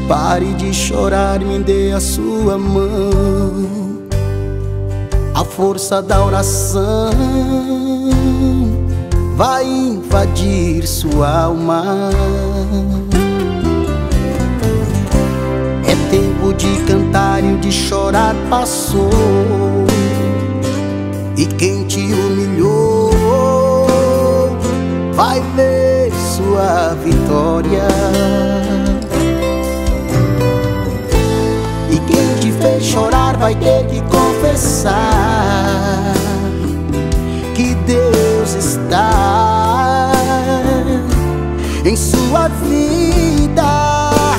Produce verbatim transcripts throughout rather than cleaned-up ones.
Pare de chorar, me dê a sua mão. A força da oração vai invadir sua alma. É tempo de cantar e o de chorar passou. E quem te humilhou vai ver sua vitória. E quem te fez chorar vai ter que confessar que Deus está em sua vida.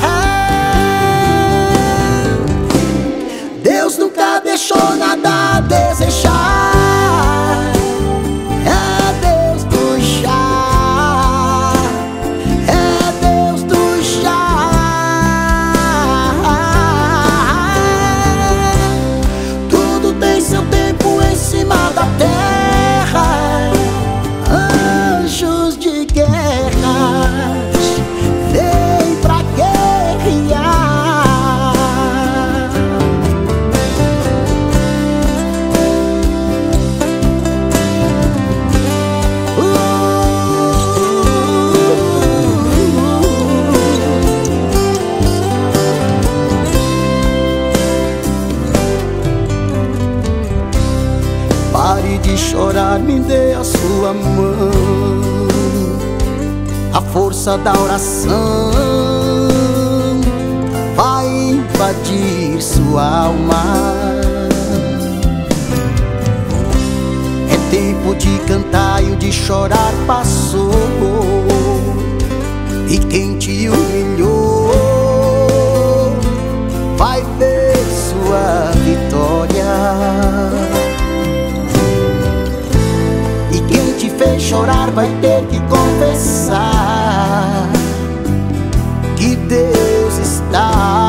Deus nunca deixou nada a desejar. É Deus do já, é Deus do já. Tudo tem seu tempo em cima da terra. Anjos de guerras vêm pra guerrear. Pare de chorar, me dê a sua mão. A força da oração vai invadir sua alma. É tempo de cantar e o de chorar passou. E quem te humilhou vai ver sua vitória. Fez chorar vai ter que confessar que Deus está